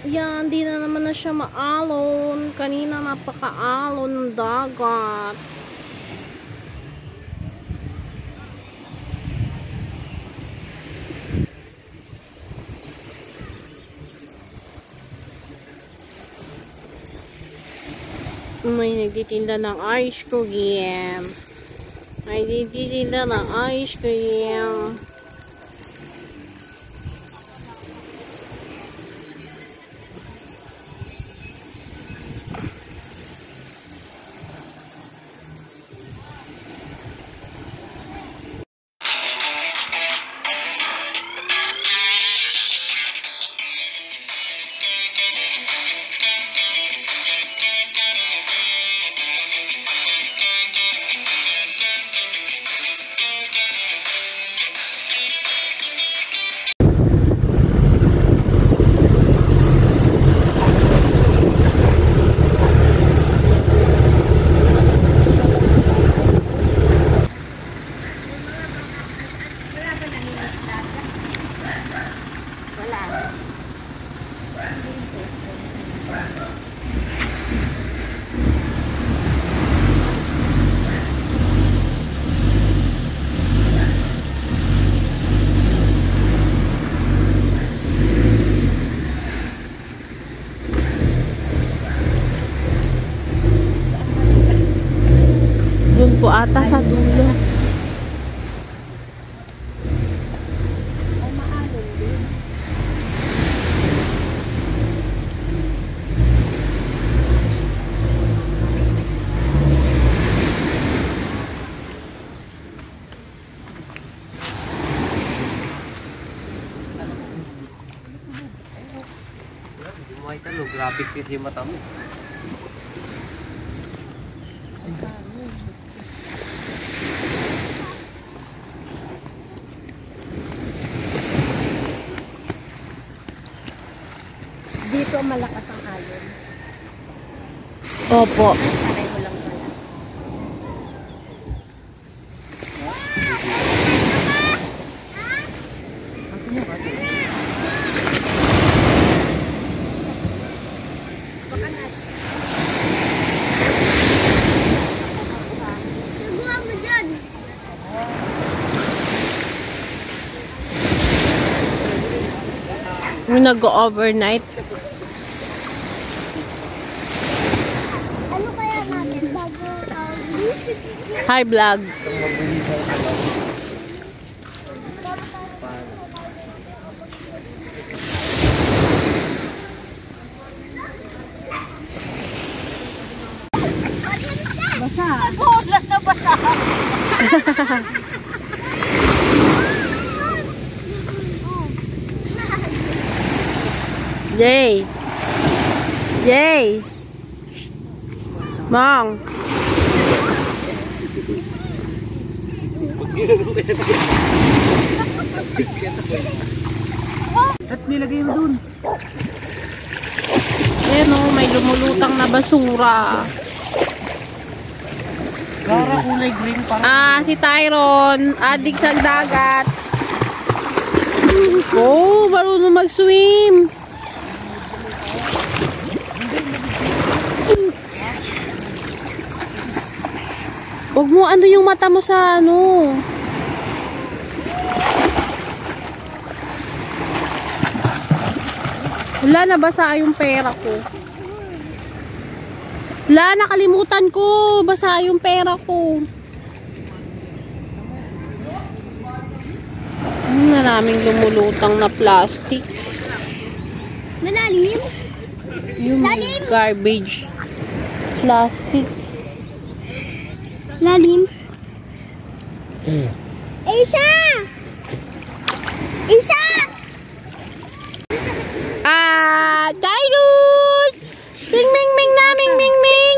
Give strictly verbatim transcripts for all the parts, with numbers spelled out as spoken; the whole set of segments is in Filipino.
Yan, di na naman na siya maalon. Kanina napaka-alon ng dagat. May nagtitinda ng ice cream. May nagtitinda ng ice cream. Doon po ata sa dulo. Ay, maalon din. Hindi mo ay talo, graphics kasi yung mata mo. Dito malakas ang alon. Opo. Pareho lang pala. Naguha mo dyan. May nag-overnight. Ano kaya natin bago uh, hi vlog. Basa. Wala na basa. Yay! Yay! Mong! At nilagay mo dun. Ayan o, may lumulutang na basura. Gara kulay green parang. Ah, si Tyron, adik sa dagat. Oh, marunong mag-swim. Huwag mo ano yung mata mo sa ano. Wala, nabasa yung pera ko. Wala, nakalimutan ko. Basa yung pera ko. Hmm, maraming lumulutang na plastic. Malalim? Yung lalim? Garbage. Plastic. Lalim? Hmm. Isa! Isa! Ah, Tyrus! Ming, ming, ming na, ming, ming, ming!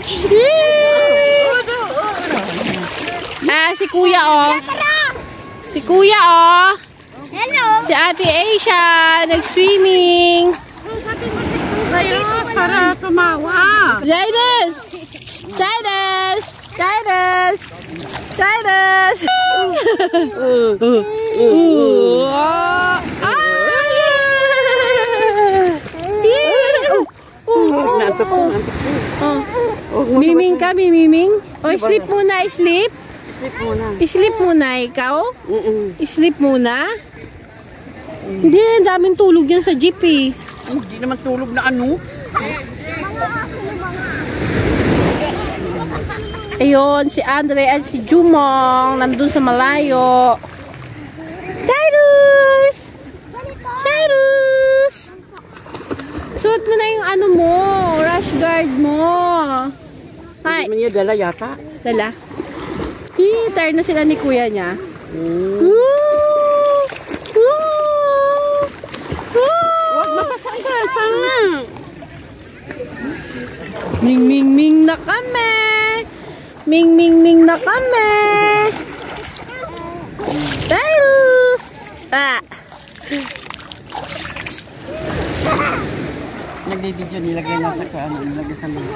Ah, si kuya, oh. Si kuya, oh. Hello! Si ate Asia, nag-swimming. Sa'yo, para tumawa. Jaides! Jaides! Jaides! Jaides! Uh, uh, uh, uh. Ah! naantok ko, naantok ko. Oh. Miming ka, miming. O, sleep muna, sleep. Sleep muna. Sleep muna, ikaw? Mm-mm. Sleep muna? Hindi, daming tulog yan sa jeep eh. Hindi naman tulog na ano. Ayun, si Andre at si Jumong nandun sa malayo. Cyrus! Cyrus! Suot mo na yung ano mo, rash guard mo. Hi. Hindi man niya dala yata. Dala. Hii, tired na sila ni kuya niya. Mm. Woo! Woo! Woo! Wag mapasanggal, panga. Ming ming ming na kami. Ming ming ming na kami. Cyrus! Ah. Nagbibidyo, nilagay na sa ano, nilagay sa mga.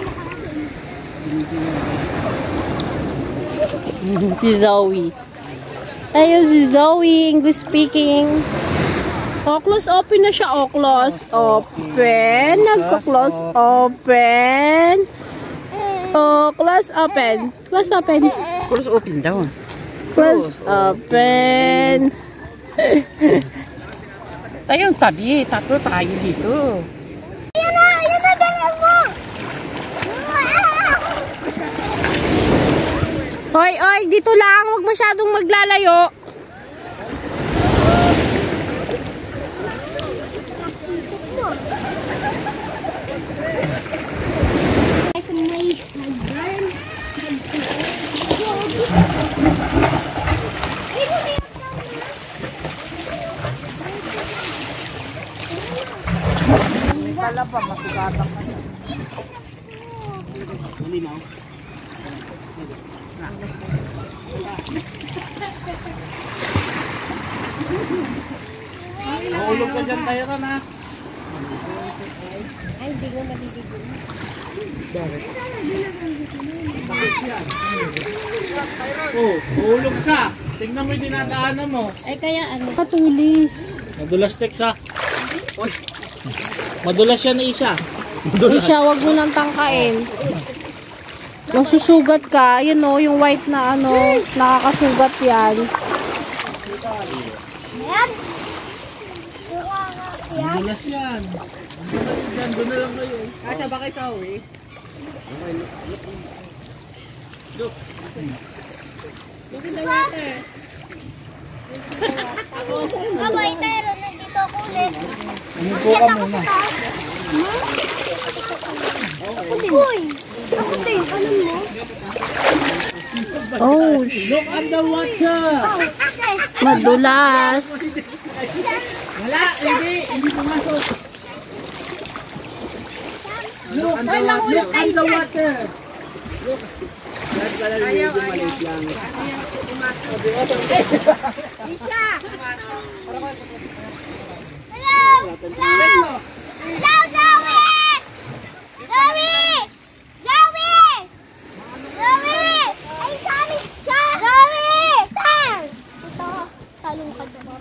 Si Zoe. Ayun si Zoe, English speaking. Oh, close open na siya. Oh, close open. Nagko-close open. Oh, close open. Close open. Close open daw. Close open. Ayun, tabi. Tatlo tayo dito. Ayan na! Ayan na! Dala mo! Hoy, oy, dito lang. Huwag masyadong maglalayo. Kala pa, masugatan ka. Hindi mo. Mahulog ka dyan tayo ka na. Ay, hindi nga maliligo. Oh, mahulog ka. Tingnan mo yung dinadaanan mo. Ay, kaya ano? Katulis. Madulas text ha. Madulas yan na isa. Isha, wag mo nang tangkain. Masusugat ka. Yan o, yung white na ano, nakakasugat yan. Ayan! Madulas yan. Madulas yan. Doon na lang kayo. Kasya ba kayo sa uwi? Look. Look in the water. Abay, pero nandito ako ulit. Umupo ka muna. Ako din. Uy! Ako din. Alam mo? Oh, sh Look at the water. madulas. Wala, hindi. Hindi pumasok. Look at the water. Look at the water. Look. Ayaw, ayaw. Isha! Hello! Hello! Hello, Zoe! Zoe! Zoe! Zoe! Ay, sorry! Siya! Zoe! Tang! Ito, talong ka dyan.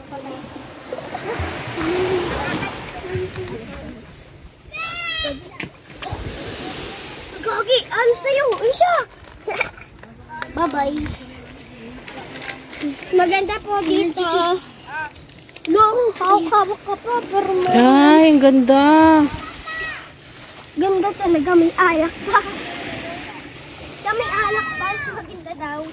Gagi! Ano sa'yo? Isha! Bye-bye. Maganda po dito. No, hawak-hawak ka pa, pero may... Ay, ang ganda. Ganda talaga, may alak pa. Siya may alak pa, so maganda daw.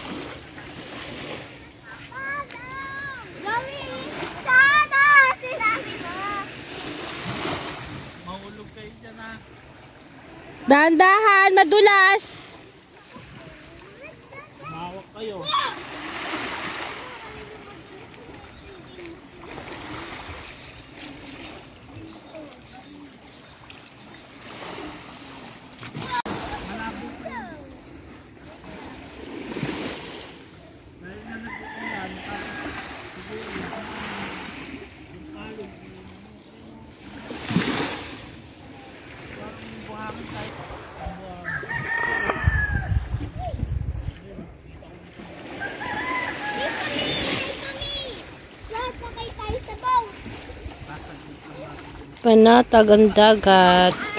Gami! Sana! Sinabi mo! Mahulog kayo dyan ha. Dahan-dahan, madulas. Mahawak kayo. Lahat sakay tayo sa boat. Panatag ang dagat.